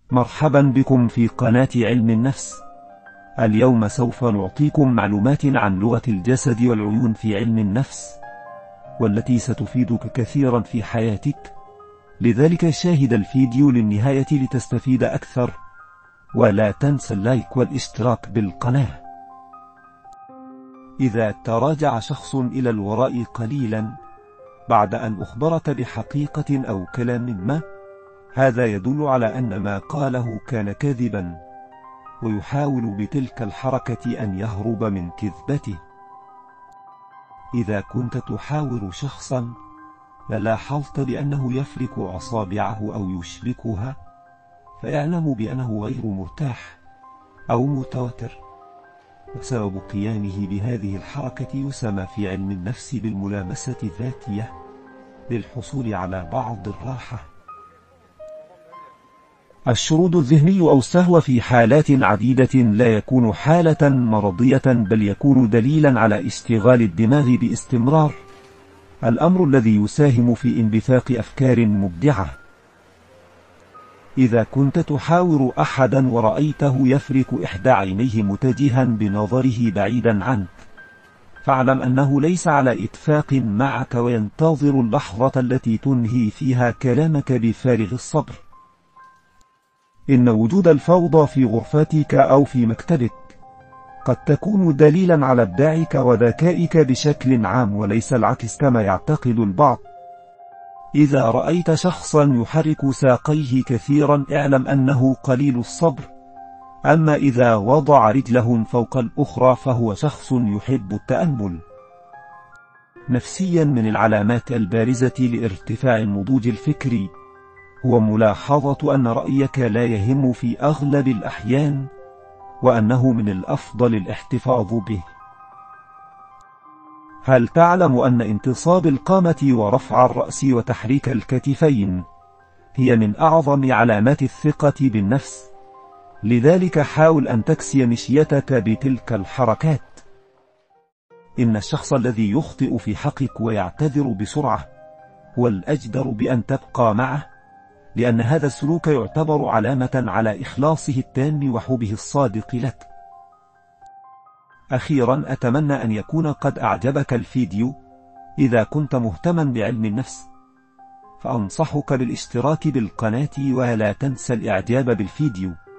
مرحبا بكم في قناة علم النفس. اليوم سوف نعطيكم معلومات عن لغة الجسد والعيون في علم النفس، والتي ستفيدك كثيرا في حياتك. لذلك شاهد الفيديو للنهاية لتستفيد أكثر، ولا تنسى اللايك والاشتراك بالقناة. إذا تراجع شخص إلى الوراء قليلا بعد أن أخبرك بحقيقة أو كلام ما، هذا يدل على أن ما قاله كان كاذبا، ويحاول بتلك الحركة أن يهرب من كذبته. إذا كنت تحاور شخصا فلاحظت بأنه يفرك أصابعه أو يشبكها، فاعلم بأنه غير مرتاح أو متوتر، وسبب قيامه بهذه الحركة يسمى في علم النفس بالملامسة الذاتية للحصول على بعض الراحة. الشرود الذهني أو السهو في حالات عديدة لا يكون حالة مرضية، بل يكون دليلا على اشتغال الدماغ باستمرار، الأمر الذي يساهم في انبثاق أفكار مبدعة. إذا كنت تحاور أحدا ورأيته يفرك إحدى عينيه متجها بنظره بعيدا عنك، فاعلم أنه ليس على اتفاق معك، وينتظر اللحظة التي تنهي فيها كلامك بفارغ الصبر. إن وجود الفوضى في غرفتك أو في مكتبك قد تكون دليلا على إبداعك وذكائك بشكل عام، وليس العكس كما يعتقد البعض. إذا رأيت شخصا يحرك ساقيه كثيرا، اعلم أنه قليل الصبر، أما إذا وضع رجله فوق الأخرى فهو شخص يحب التأمل. نفسيا، من العلامات البارزة لارتفاع النضوج الفكري هو ملاحظة أن رأيك لا يهم في أغلب الأحيان، وأنه من الأفضل الاحتفاظ به. هل تعلم أن انتصاب القامة ورفع الرأس وتحريك الكتفين هي من أعظم علامات الثقة بالنفس؟ لذلك حاول أن تكسي مشيتك بتلك الحركات. إن الشخص الذي يخطئ في حقك ويعتذر بسرعة هو الأجدر بأن تبقى معه، لأن هذا السلوك يعتبر علامة على إخلاصه التام وحبه الصادق لك. أخيرا، أتمنى أن يكون قد أعجبك الفيديو. إذا كنت مهتما بعلم النفس فأنصحك بالاشتراك بالقناة، ولا تنسى الإعجاب بالفيديو.